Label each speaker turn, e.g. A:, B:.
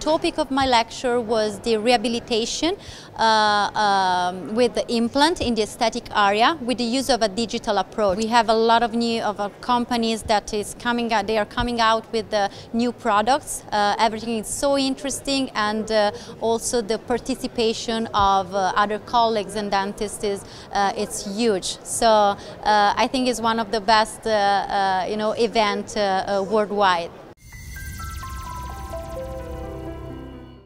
A: topic of my lecture was the rehabilitation with the implant in the aesthetic area with the use of a digital approach. We have a lot of new companies that is coming out. They are coming out with new products. Everything is so interesting, and also the participation of other colleagues and dentists is it's huge. So I think it's one of the best event worldwide.